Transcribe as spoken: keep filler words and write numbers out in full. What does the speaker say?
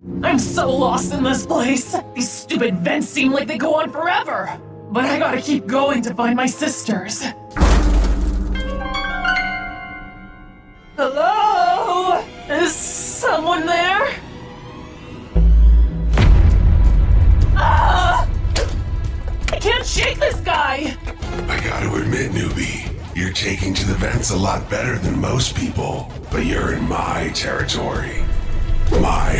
I'm so lost in this place. These stupid vents seem like they go on forever. But I gotta keep going to find my sisters. Hello? Is someone there? Ah! I can't shake this guy! I gotta admit, newbie, you're taking to the vents a lot better than most people. But you're in my territory. My